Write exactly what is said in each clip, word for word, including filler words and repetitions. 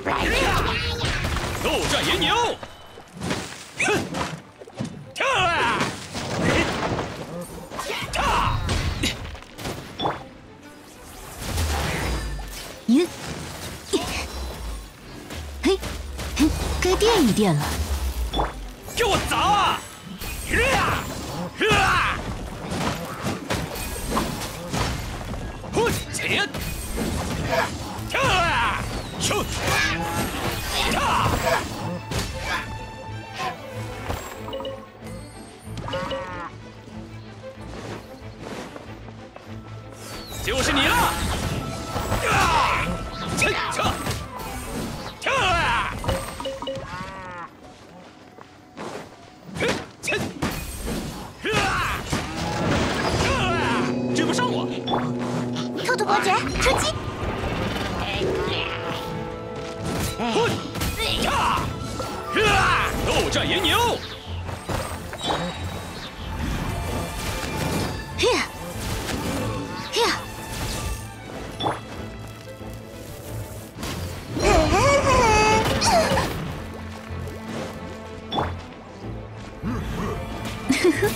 斗战野牛，哼，跳啊！踏， 咦，嘿，嘿，该垫一垫了。 给我砸啊！呀，呀！呼，前，跳啊！咻，踏。 就是你了！啊！切切，跳啊！哼，切，啊！跳啊！追不上我！ 兔兔伯爵出击！ 混！呀！啊！斗战野牛！ 呀！呀！ 呵呵，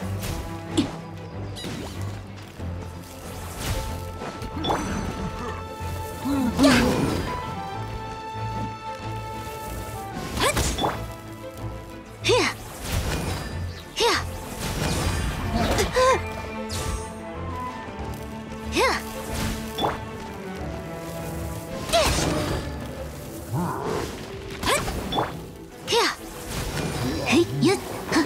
嗯呀，嘿呀，嘿呀，嘿呀，嘿呀，嘿呀，哈。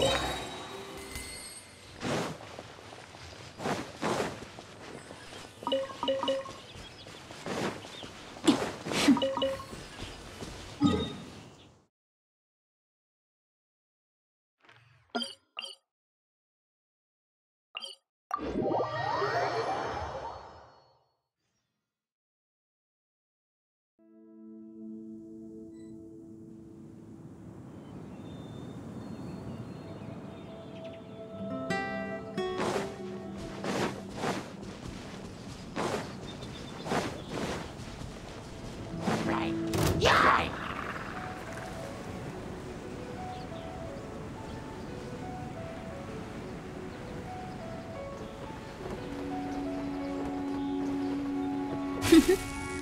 哼哼。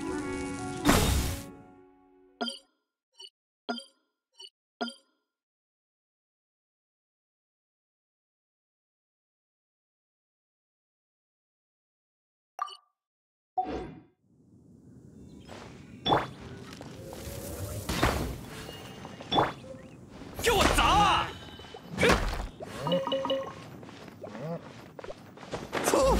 给我砸啊！哼！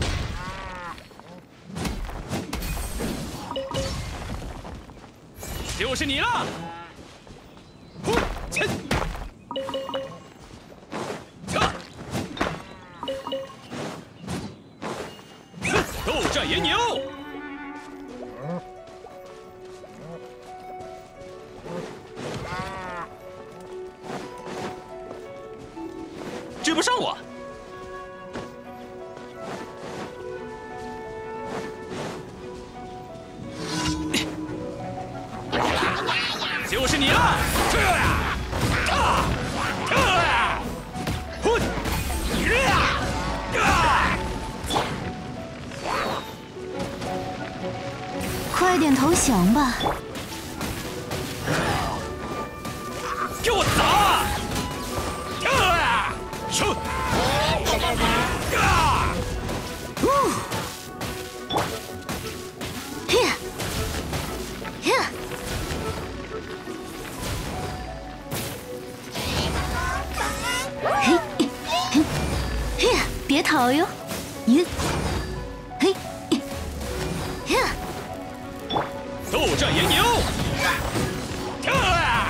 就是你了！呼，切，切，哼，斗战野牛！追不上我！就是你了！啊！啊！呼！啊！ 快点投降吧！ 给我砸！啊！咻！啊！ 呜！嘿呀！呀！嘿！嘿！嘿呀！别逃哟！咦！嘿！呀！ 斗战野牛！跳啊！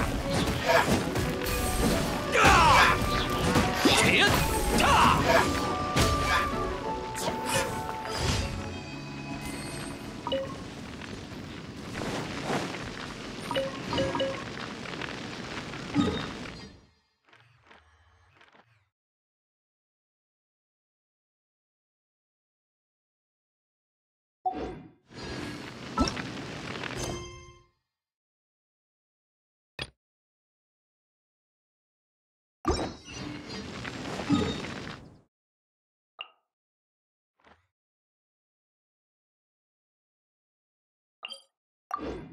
啊！前，踏！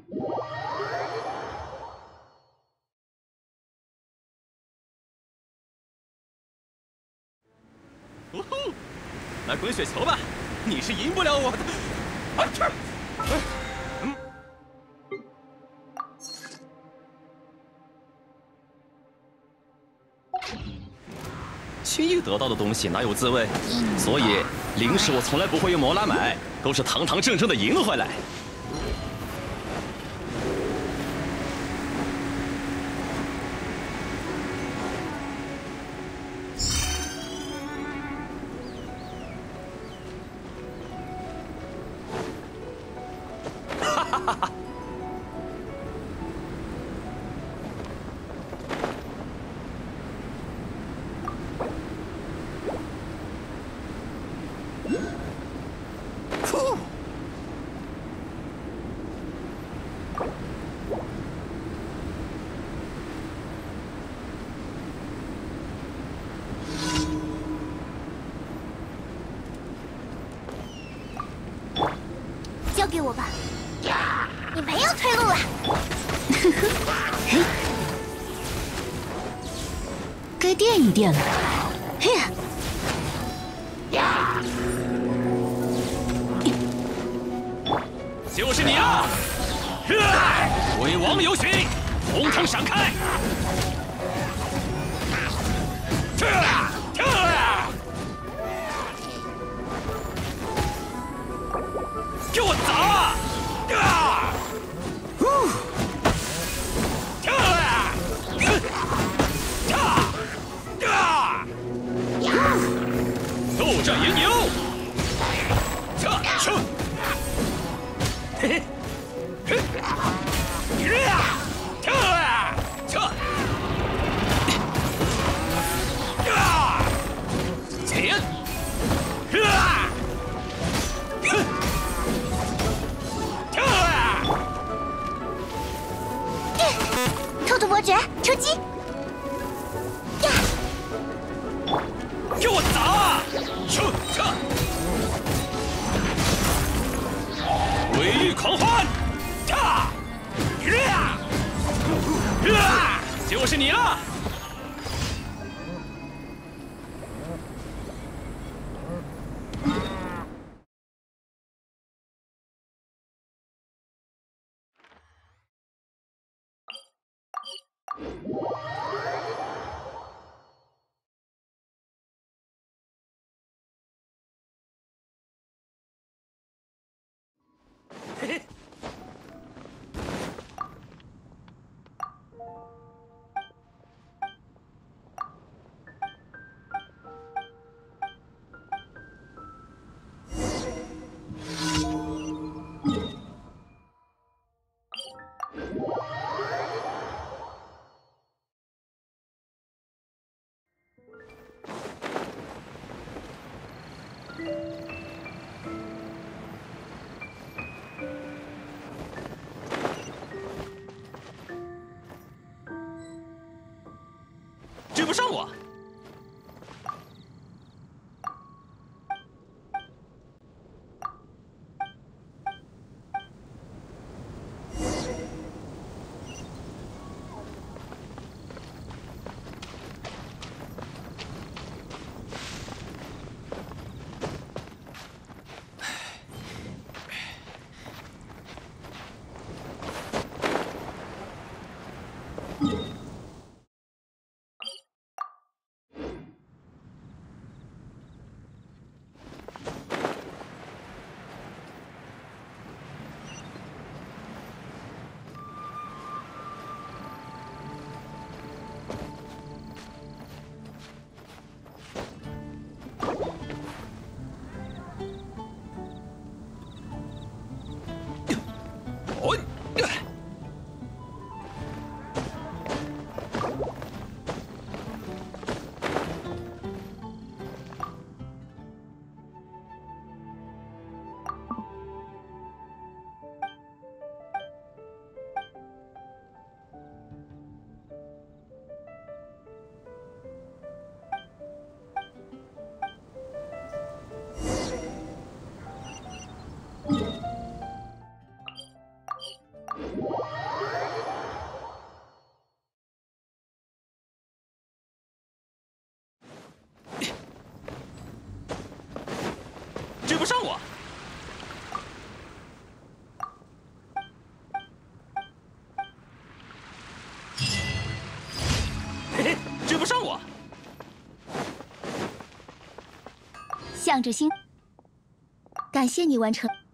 呜呼，来滚雪球吧！你是赢不了我的。啊去！嗯。轻易得到的东西哪有滋味？所以零食我从来不会用毛来买，都是堂堂正正的赢回来。 交给我吧，你没有退路了。嘿，该垫一垫了。嘿呀！ 就是你啊！鬼王游巡，红藤闪开！给我砸！啊！呼！啊！啊！斗战银牛！这去！嘿嘿！嘿！啊！啊！这！啊！前！啊！哼！ 兔兔伯爵出击！呀！ 给我砸！撤撤！鬼域狂欢！呀！呀！呀！就是你了！嘿嘿。 追不上我。 不上我。嘿嘿，追不上我。 向着星，感谢你完成。